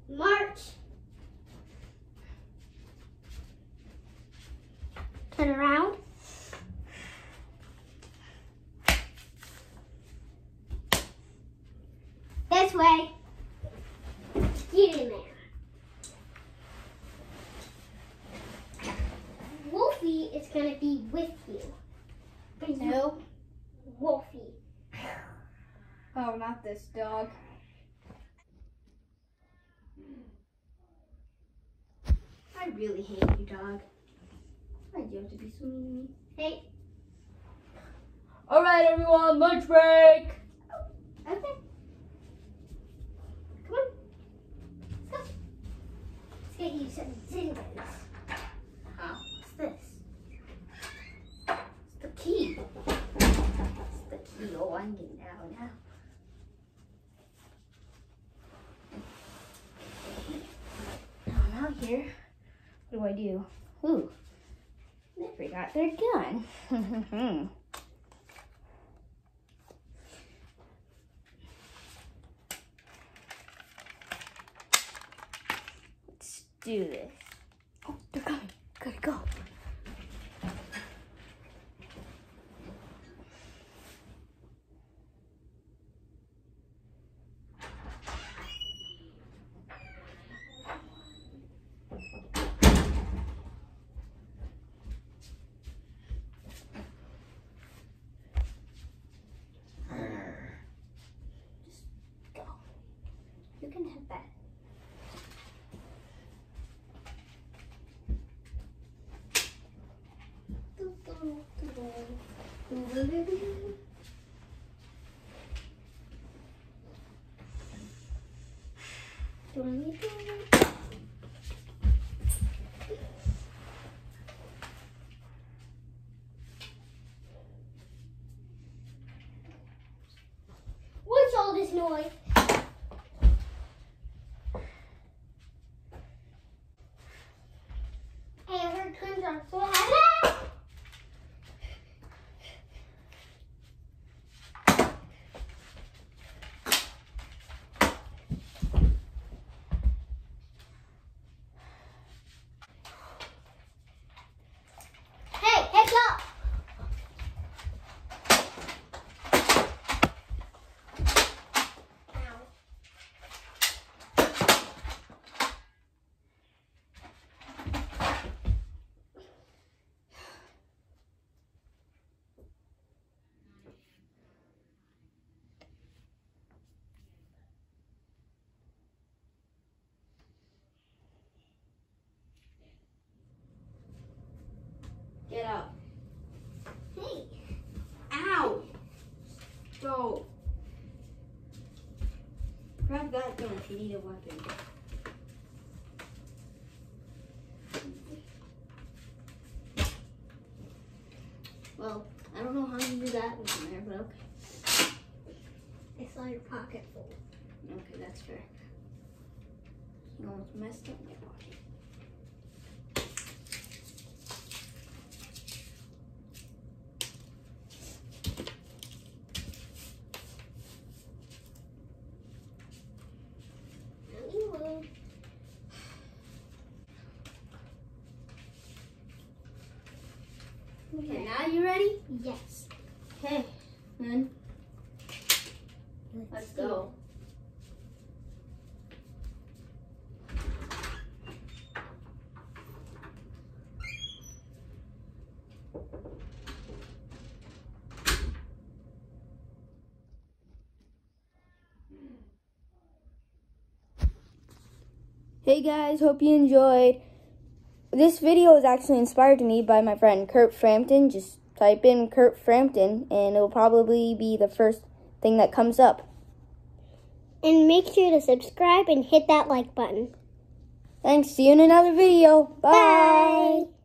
March. Turn around. This way. Get in there. Wolfie is going to be with you. No. Wolfie. Oh, not this dog. I really hate you, dog. Why'd you have to be so mean to me? Hey. All right, everyone, lunch break. Okay. Come on. Let's go. Let's get you some zimbers. Oh. What's this? It's the key. It's the key. Oh, I'm getting out now. I'm out here. What do? Ooh, they forgot their gun. Let's do this. Oh, they're coming. Gotta go. You can have that. What's all this noise? Hey, I heard twins are so happy. Hey, heads up! Get up. Hey. Ow! Go. Grab that gun if you need a weapon. Well, I don't know how you do that with there, but okay. I saw your pocket full. Okay, that's fair. You almost messed up my pocket. Okay, now you ready? Yes. Okay, then let's go. Hey guys, hope you enjoyed. This video was actually inspired to me by my friend Kurt Frampton. Just type in Kurt Frampton and it'll probably be the first thing that comes up. And make sure to subscribe and hit that like button. Thanks, see you in another video. Bye. Bye.